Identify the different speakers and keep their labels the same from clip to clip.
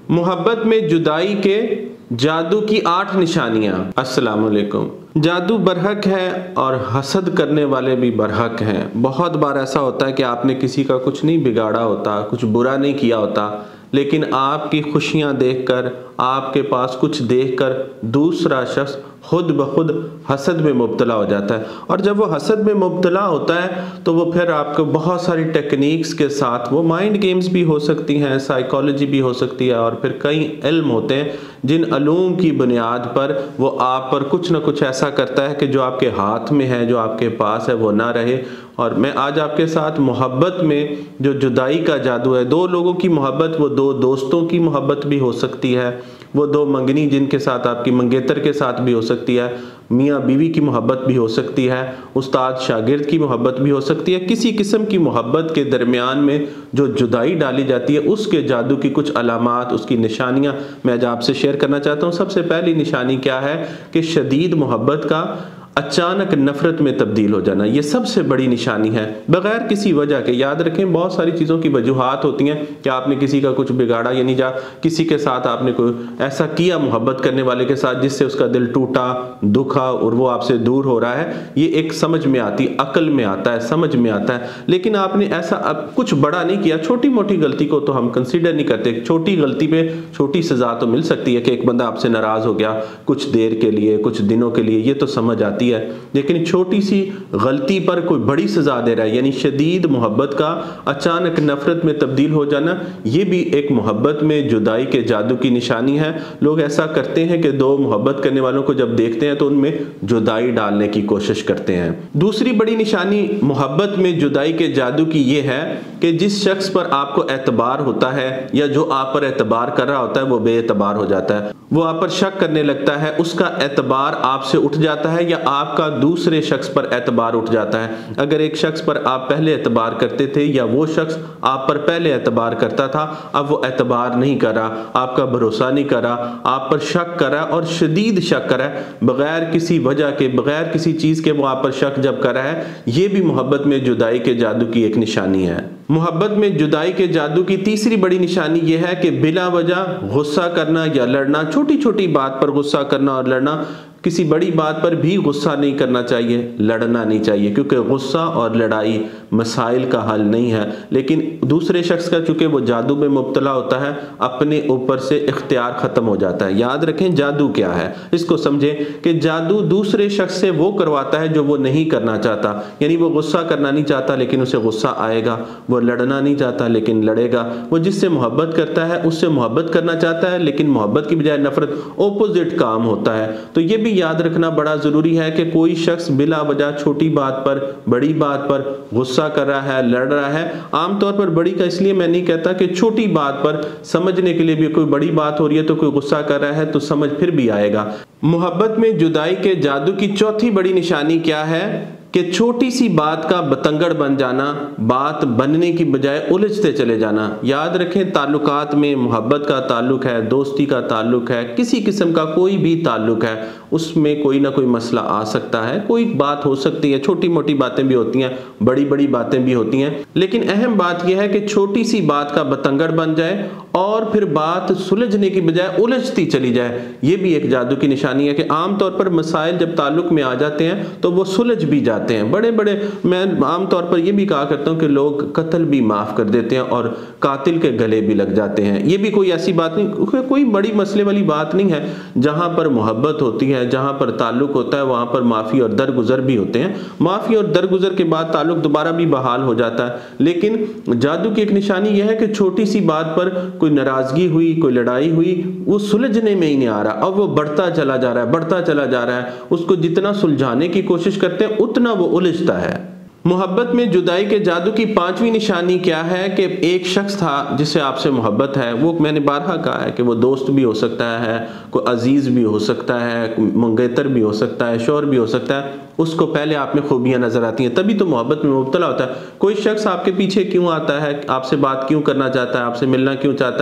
Speaker 1: मोहब्बत में जुदाई के जादू की 8 निशानियां। अस्सलाम वालेकुम। जादू बरहक है और हसद करने वाले भी बरहक हैं। बहुत बार ऐसा होता है कि आपने किसी का कुछ नहीं बिगाड़ा होता, कुछ बुरा नहीं किया होता, लेकिन आपकी खुशियां देखकर, आपके पास कुछ देखकर दूसरा शख्स खुद ब खुद हसद में मुब्तला हो जाता है। और जब वो हसद में मुब्तला होता है तो वो फिर आपको बहुत सारी टेक्निक्स के साथ, वो माइंड गेम्स भी हो सकती हैं, साइकोलॉजी भी हो सकती है, और फिर कई इल्म होते हैं जिन अलूम की बुनियाद पर वो आप पर कुछ ना कुछ ऐसा करता है कि जो आपके हाथ में है, जो आपके पास है, वो ना रहे। और मैं आज आपके साथ मोहब्बत में जो जुदाई का जादू है, दो लोगों की मोहब्बत, वो दो दोस्तों की मोहब्बत भी हो सकती है, वो दो मंगनी जिनके साथ आपकी मंगेतर के साथ भी हो सकती है, मियाँ बीवी की मोहब्बत भी हो सकती है, उस्ताद शागिर्द की मोहब्बत भी हो सकती है। किसी किस्म की मोहब्बत के दरमियान में जो जुदाई डाली जाती है, उसके जादू की कुछ अलामात, उसकी निशानियां मैं आज आपसे शेयर करना चाहता हूँ। सबसे पहली निशानी क्या है कि शदीद मोहब्बत का अचानक नफरत में तब्दील हो जाना, ये सबसे बड़ी निशानी है, बगैर किसी वजह के। याद रखें, बहुत सारी चीज़ों की वजूहात होती हैं कि आपने किसी का कुछ बिगाड़ा, यानी जा किसी के साथ आपने कोई ऐसा किया मोहब्बत करने वाले के साथ जिससे उसका दिल टूटा, दुखा और वो आपसे दूर हो रहा है। ये एक समझ में आती, अकल में आता है, समझ में आता है। लेकिन आपने ऐसा अब कुछ बड़ा नहीं किया, छोटी मोटी गलती को तो हम कंसिडर नहीं करते। छोटी गलती पे छोटी सजा तो मिल सकती है कि एक बंदा आपसे नाराज हो गया कुछ देर के लिए, कुछ दिनों के लिए, ये तो समझ आती है। लेकिन छोटी सी गलती पर कोई बड़ी सजा दे रहा है, यानी शदीद मोहब्बत का अचानक नफरत में तब्दील हो जाना, ये भी एक मोहब्बत में जुदाई के जादू की निशानी है। लोग ऐसा करते हैं कि दो मोहब्बत करने वालों को जब देखते हैं तो उनमें जुदाई डालने की कोशिश करते हैं। दूसरी बड़ी निशानी मोहब्बत में जुदाई के जादू की ये है कि जिस शख्स पर आपको एतबार होता है या जो आप पर एतबार कर रहा होता है वो बेएतबार हो जाता है, वो आप पर शक करने लगता है, उसका एतबार आपसे उठ जाता है या आपका दूसरे शख्स पर एतबार उठ जाता है। अगर एक शख्स पर आप पहले एतबार करते थे या वो शख्स आप पर पहले एतबार करता था, अब वो एतबार नहीं कर रहा, आपका भरोसा नहीं कर रहा, आप पर शक कर रहा है और शदीद शक कर रहा है, बगैर किसी वजह के, बगैर किसी चीज के वो आप पर शक जब कर रहा है, ये भी मोहब्बत में जुदाई के जादू की एक निशानी है। मोहब्बत में जुदाई के जादू की तीसरी बड़ी निशानी यह है कि बिला वजह गुस्सा करना या लड़ना, छोटी छोटी बात पर गुस्सा करना और लड़ना, किसी बड़ी बात पर भी गुस्सा नहीं करना चाहिए, लड़ना नहीं चाहिए, क्योंकि गुस्सा और लड़ाई मसाइल का हल नहीं है। लेकिन दूसरे शख्स का चूंकि वो जादू में मुब्तला होता है, अपने ऊपर से इख्तियार खत्म हो जाता है। याद रखें, जादू क्या है, इसको समझें कि जादू दूसरे शख्स से वो करवाता है जो वो नहीं करना चाहता। यानी वो गुस्सा करना नहीं चाहता लेकिन उसे गुस्सा आएगा, वो लड़ना नहीं चाहता लेकिन लड़ेगा, वो जिससे मोहब्बत करता है उससे मोहब्बत करना चाहता है लेकिन मोहब्बत की बजाय नफरत, ओपोजिट काम होता है। तो ये भी याद रखना बड़ा जरूरी है कि कोई शख्स बिला वजह छोटी बात पर, बड़ी बात पर गुस्सा कर रहा है, लड़ रहा है। आमतौर पर बड़ी का इसलिए मैं नहीं कहता कि छोटी बात पर समझने के लिए भी, कोई बड़ी बात हो रही है तो कोई गुस्सा कर रहा है तो समझ फिर भी आएगा। मोहब्बत में जुदाई के जादू की चौथी बड़ी निशानी क्या है कि छोटी सी बात का बतंगड़ बन जाना, बात बनने की बजाय उलझते चले जाना। याद रखें, ताल्लुकात में मोहब्बत का ताल्लुक है, दोस्ती का ताल्लुक है, किसी किस्म का कोई भी ताल्लुक है, उसमें कोई ना कोई मसला आ सकता है, कोई बात हो सकती है, छोटी मोटी बातें भी होती हैं, बड़ी बड़ी बातें भी होती हैं। लेकिन अहम बात यह है कि छोटी सी बात का बतंगड़ बन जाए और फिर बात सुलझने की बजाय उलझती चली जाए, ये भी एक जादू की निशानी है कि आमतौर पर मसाइल जब ताल्लुक में आ जाते हैं तो वो सुलझ भी जाते हैं। बड़े बड़े, मैं आमतौर पर ये भी कहा करता हूँ कि लोग कत्ल भी माफ कर देते हैं और कातिल के गले भी लग जाते हैं। ये भी कोई ऐसी बात नहीं, कोई बड़ी मसले वाली बात नहीं है। जहां पर मोहब्बत होती है, जहां पर ताल्लुक होता है, वहां पर माफी और दरगुजर भी होते हैं। माफी और दरगुजर के बाद ताल्लुक दोबारा भी बहाल हो जाता है। लेकिन जादू की एक निशानी यह है कि छोटी सी बात पर कोई नाराजगी हुई, कोई लड़ाई हुई, वो सुलझने में ही नहीं आ रहा, अब वो बढ़ता चला जा रहा है, बढ़ता चला जा रहा है। उसको जितना सुलझाने की कोशिश करते हैं उतना वो उलझता है। मोहब्बत में जुदाई के जादू की पांचवी निशानी क्या है कि एक शख्स था जिससे आपसे मोहब्बत है, वो मैंने बारहा कहा है कि वो दोस्त भी हो सकता है, कोई अजीज भी हो सकता है, मंगेतर भी हो सकता है, शौहर भी हो सकता है, उसको पहले आप में खूबियां नजर आती हैं, तभी तो मोहब्बत में मुब्तला होता है। कोई शख्स आपके पीछे क्यों आता है, आपसे बात क्यों करना चाहता है, आपसे मिलना क्यों चाहता है,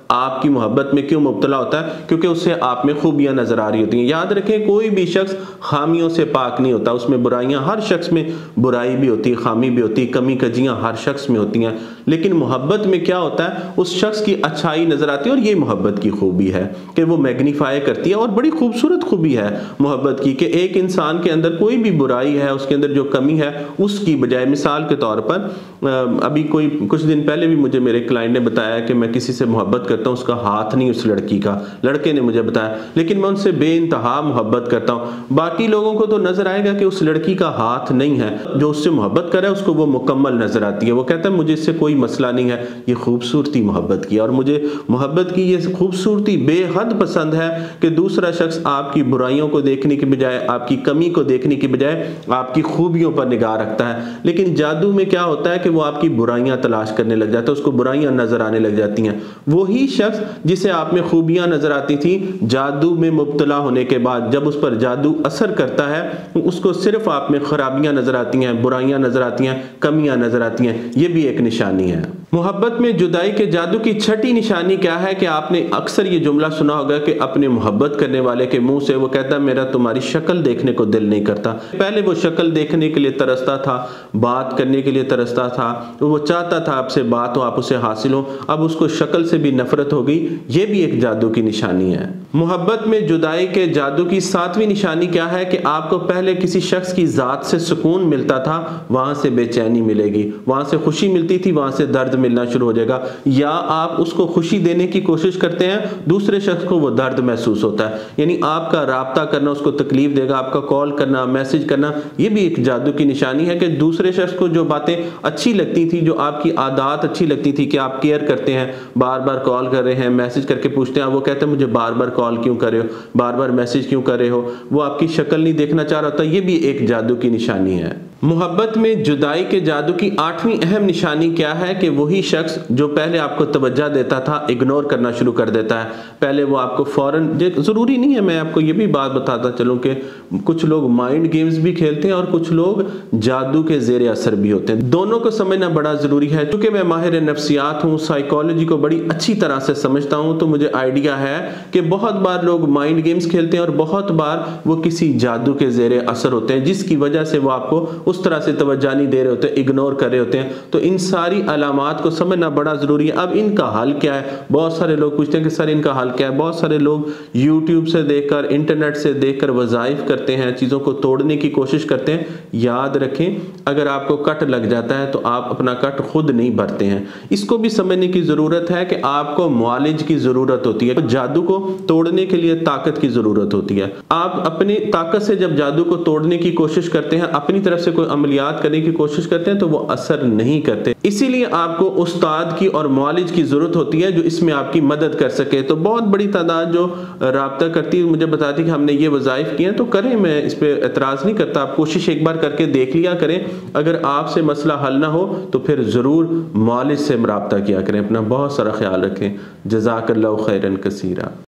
Speaker 1: आपकी मोहब्बत में क्यों मुब्तला होता है? क्योंकि उससे आप में खूबियां नजर आ रही होती हैं। याद रखें, कोई भी शख्स खामियों से पाक नहीं होता, उसमें बुराइयां, हर शख्स में बुराई भी होती है, खामी भी होती है, कमी कजियां हर शख्स में होती हैं। लेकिन मोहब्बत में क्या होता है, उस शख्स की अच्छाई नजर आती है। और ये मोहब्बत की खूबी है कि वो मैग्नीफाई करती है। और बड़ी खूबसूरत खूबी है मोहब्बत की कि एक इंसान के अंदर कोई भी बुराई है, उसके अंदर जो कमी है, उसकी बजाय, मिसाल के तौर पर अभी कोई कुछ दिन पहले भी मुझे मेरे क्लाइंट ने बताया कि मैं किसी से मोहब्बत करता हूँ, उसका हाथ नहीं उस लड़की का, लड़के ने मुझे बताया, लेकिन मैं उनसे बेइंतहा मोहब्बत करता हूँ। बाकी लोगों को तो नजर आएगा कि उस लड़की का हाथ नहीं है, जो उससे मोहब्बत करे उसको वो मुकम्मल नजर आती है। वो कहता है मुझे इससे कोई मसला नहीं है। ये खूबसूरती मोहब्बत की, और मुझे मोहब्बत की ये खूबसूरती बेहद पसंद है कि दूसरा शख्स आपकी बुराइयों को देखने की बजाय, आपकी कमी को देखने की बजाय आपकी खूबियों पर निगाह रखता है। लेकिन जादू में क्या होता है कि वो आपकी बुराइयां तलाश करने लग जाता है, उसको बुराइयां नजर आने लग जाती हैं। वही शख्स जिसे आप में खूबियां नजर आती थी, जादू में मुब्तला होने के बाद जब उस पर जादू असर करता है, उसको सिर्फ आप में खराबियां नजर आती हैं, बुराइयां नजर आती हैं, कमियां नजर आती हैं। ये भी एक निशानी है। मोहब्बत में जुदाई के जादू की छठी निशानी क्या है कि आपने अक्सर ये जुमला सुना होगा कि अपने मोहब्बत करने वाले के मुंह से वो कहता है मेरा तुम्हारी शक्ल देखने को दिल नहीं करता। पहले वो शक्ल देखने के लिए तरसता था, बात करने के लिए तरसता था, तो वो चाहता था आपसे बात हो, आप उसे हासिल हो। अब उसको शक्ल से भी नफरत हो गई। ये भी एक जादू की निशानी है। मोहब्बत में जुदाई के जादू की सातवीं निशानी क्या है कि आपको पहले किसी शख्स की जात से सुकून मिलता था, वहां से बेचैनी मिलेगी, वहां से खुशी मिलती थी, वहां से दर्द मिलना शुरू हो जाएगा। या आप उसको खुशी देने की कोशिश करते हैं, दूसरे शख्स को वो दर्द महसूस होता है। यानी आपका राब्ता करना उसको तकलीफ देगा, आपका कॉल करना, मैसेज करना, ये भी एक जादू की निशानी है कि दूसरे शख्स को जो बातें अच्छी लगती थी, जो आपकी आदत अच्छी लगती थी कि आप केयर करते हैं, बार बार कॉल कर रहे हैं, मैसेज करके पूछते हैं, वो कहते हैं मुझे बार बार कॉल क्यों कर रहे हो, बार बार मैसेज क्यों कर रहे हो, वो आपकी शक्ल नहीं देखना चाह रहा होता। ये भी एक जादू की निशानी है। मोहब्बत में जुदाई के जादू की आठवीं अहम निशानी क्या है कि वही शख्स जो पहले आपको तवज्जो देता था, इग्नोर करना शुरू कर देता है। पहले वो आपको फौरन, ज़रूरी नहीं है, मैं आपको ये भी बात बताता चलूँ कि कुछ लोग माइंड गेम्स भी खेलते हैं और कुछ लोग जादू के ज़ेरे असर भी होते हैं। दोनों को समझना बड़ा ज़रूरी है। क्योंकि मैं माहिर नफ्सियात हूँ, साइकोलॉजी को बड़ी अच्छी तरह से समझता हूँ, तो मुझे आइडिया है कि बहुत बार लोग माइंड गेम्स खेलते हैं और बहुत बार वो किसी जादू के ज़ेरे असर होते हैं, जिसकी वजह से वो आपको उस तरह से तवज्जो नहीं दे रहे होते, इग्नोर कर रहे होते हैं। तो इन सारी अलामात को समझना बड़ा ज़रूरी है। अब इनका हल क्या है? बहुत सारे लोग पूछते हैं कि सर इनका हल क्या है। बहुत सारे लोग यूट्यूब से देखकर, इंटरनेट से देखकर वज़ाइफ करते हैं, चीज़ों को तोड़ने की कोशिश करते हैं। याद रखें, अगर आपको कट लग जाता है तो आप अपना कट खुद नहीं भरते हैं। इसको भी समझने की ज़रूरत है कि आपको मुआलिज की ज़रूरत होती है। तो जादू को तोड़ने के लिए ताकत की ज़रूरत होती है। आप अपनी ताकत से जब जादू को तोड़ने की कोशिश करते हैं, अपनी तरफ से कोई अमलियात करने की कोशिश करते हैं, तो वो असर नहीं करते। इसीलिए आपको उस्ताद की और मुआलिज की जरूरत होती है जो इसमें आपकी मदद कर सके। तो बहुत बड़ी तादाद जो राब्ता करती है, मुझे बताती कि हमने ये वज़ाइफ किए हैं, तो करें, मैं इस पर एतराज़ नहीं करता। आप कोशिश एक बार करके देख लिया करें। अगर आपसे मसला हल ना हो तो फिर ज़रूर मुआलिज से राब्ता किया करें। अपना बहुत सारा ख्याल रखें। जज़ाकल्लाहु खैरन कसीरा।